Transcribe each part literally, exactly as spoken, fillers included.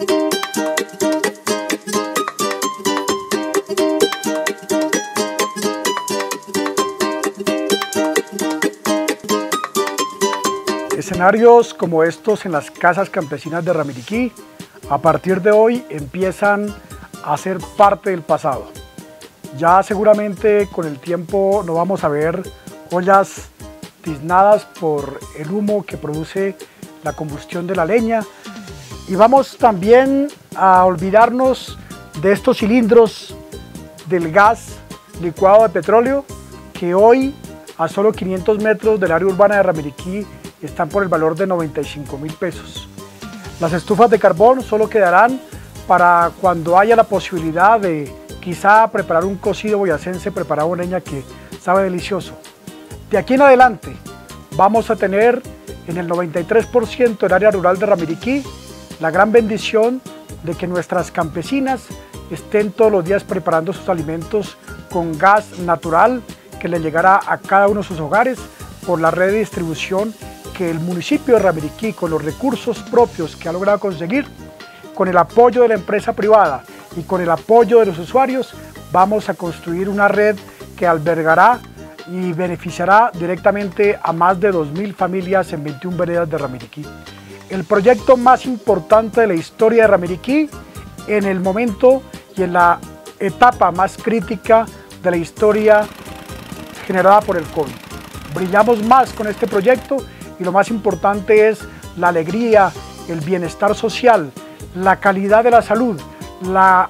Escenarios como estos en las casas campesinas de Ramiriquí, a partir de hoy empiezan a ser parte del pasado. Ya seguramente con el tiempo no vamos a ver ollas tiznadas por el humo que produce la combustión de la leña, y vamos también a olvidarnos de estos cilindros del gas licuado de petróleo que hoy a solo quinientos metros del área urbana de Ramiriquí están por el valor de noventa y cinco mil pesos. Las estufas de carbón solo quedarán para cuando haya la posibilidad de quizá preparar un cocido boyacense preparado con leña que sabe delicioso. De aquí en adelante vamos a tener en el noventa y tres por ciento del área rural de Ramiriquí la gran bendición de que nuestras campesinas estén todos los días preparando sus alimentos con gas natural que le llegará a cada uno de sus hogares por la red de distribución que el municipio de Ramiriquí, con los recursos propios que ha logrado conseguir, con el apoyo de la empresa privada y con el apoyo de los usuarios, vamos a construir una red que albergará y beneficiará directamente a más de dos mil familias en veintiuna veredas de Ramiriquí. El proyecto más importante de la historia de Ramiriquí en el momento y en la etapa más crítica de la historia generada por el COVID. Brillamos más con este proyecto y lo más importante es la alegría, el bienestar social, la calidad de la salud, la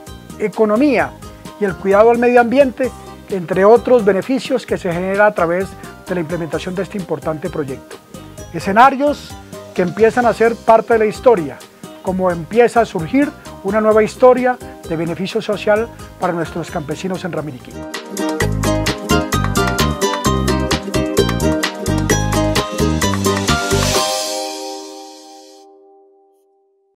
economía y el cuidado al medio ambiente, entre otros beneficios que se genera a través de la implementación de este importante proyecto. Escenarios que empiezan a ser parte de la historia, como empieza a surgir una nueva historia de beneficio social para nuestros campesinos en Ramiriquí.